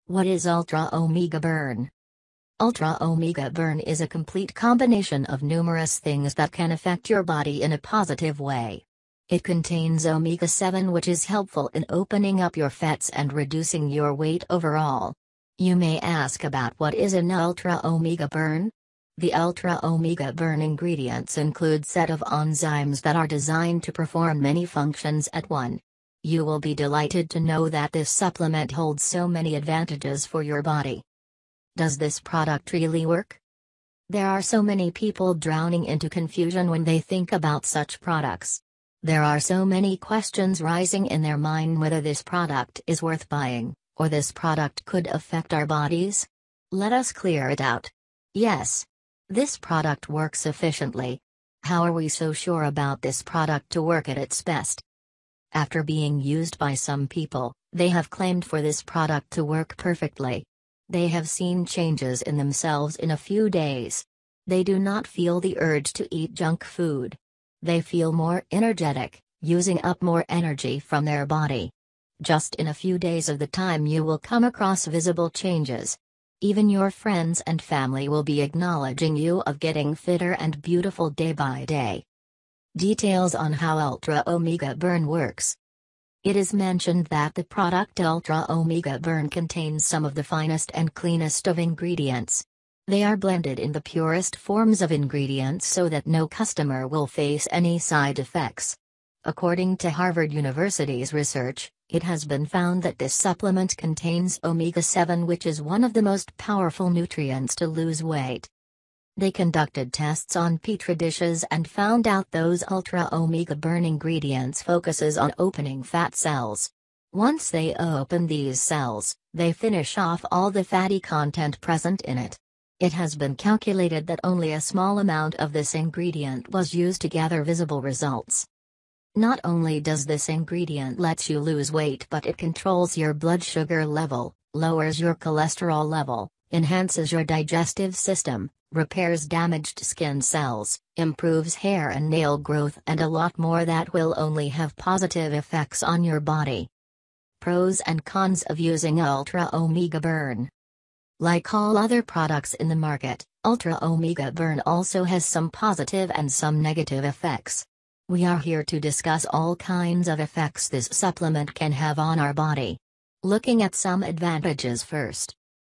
What is Ultra Omega Burn? Ultra Omega Burn is a complete combination of numerous things that can affect your body in a positive way. It contains omega-7, which is helpful in opening up your fats and reducing your weight overall. You may ask about what is an Ultra Omega Burn? The Ultra Omega Burn ingredients include set of enzymes that are designed to perform many functions at once. You will be delighted to know that this supplement holds so many advantages for your body. Does this product really work? There are so many people drowning into confusion when they think about such products. There are so many questions rising in their mind whether this product is worth buying, or this product could affect our bodies. Let us clear it out. Yes. This product works efficiently. How are we so sure about this product to work at its best? After being used by some people, they have claimed for this product to work perfectly. They have seen changes in themselves in a few days. They do not feel the urge to eat junk food. They feel more energetic, using up more energy from their body. Just in a few days of the time you will come across visible changes. Even your friends and family will be acknowledging you of getting fitter and beautiful day by day. Details on how Ultra Omega Burn works. It is mentioned that the product Ultra Omega Burn contains some of the finest and cleanest of ingredients. They are blended in the purest forms of ingredients so that no customer will face any side effects. According to Harvard University's research, it has been found that this supplement contains omega-7, which is one of the most powerful nutrients to lose weight. They conducted tests on petri dishes and found out those Ultra Omega Burn ingredients focuses on opening fat cells. Once they open these cells, they finish off all the fatty content present in it. It has been calculated that only a small amount of this ingredient was used to gather visible results. Not only does this ingredient let you lose weight, but it controls your blood sugar level, lowers your cholesterol level, enhances your digestive system, repairs damaged skin cells, improves hair and nail growth, and a lot more that will only have positive effects on your body. Pros and cons of using Ultra Omega Burn. Like all other products in the market, Ultra Omega Burn also has some positive and some negative effects. We are here to discuss all kinds of effects this supplement can have on our body. Looking at some advantages first.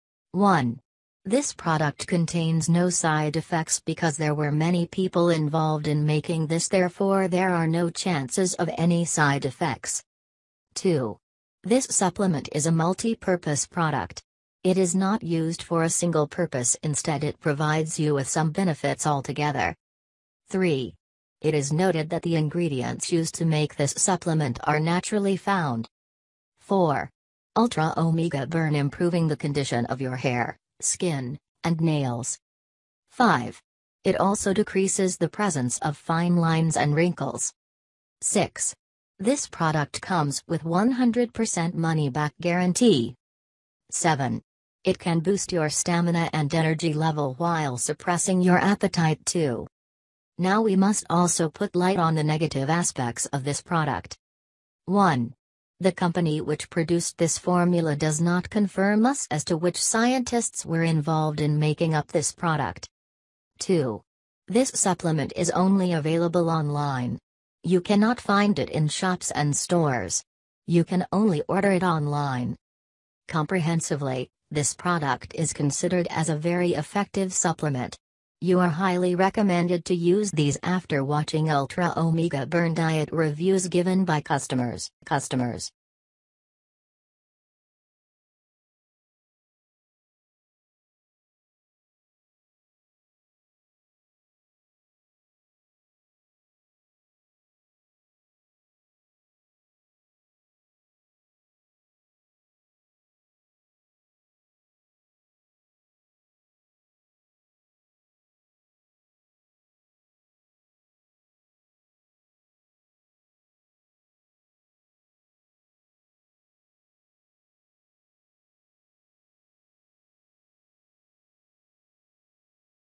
1. This product contains no side effects because there were many people involved in making this, therefore there are no chances of any side effects. 2. This supplement is a multi-purpose product. It is not used for a single purpose, instead it provides you with some benefits altogether. 3. It is noted that the ingredients used to make this supplement are naturally found. 4. Ultra Omega Burn improving the condition of your hair, skin, and nails. 5. It also decreases the presence of fine lines and wrinkles. 6. This product comes with 100% money-back guarantee. 7. It can boost your stamina and energy level while suppressing your appetite too. Now we must also put light on the negative aspects of this product. 1. The company which produced this formula does not confirm us as to which scientists were involved in making up this product. 2. This supplement is only available online. You cannot find it in shops and stores. You can only order it online. Comprehensively, this product is considered as a very effective supplement. You are highly recommended to use these after watching Ultra Omega Burn diet reviews given by customers.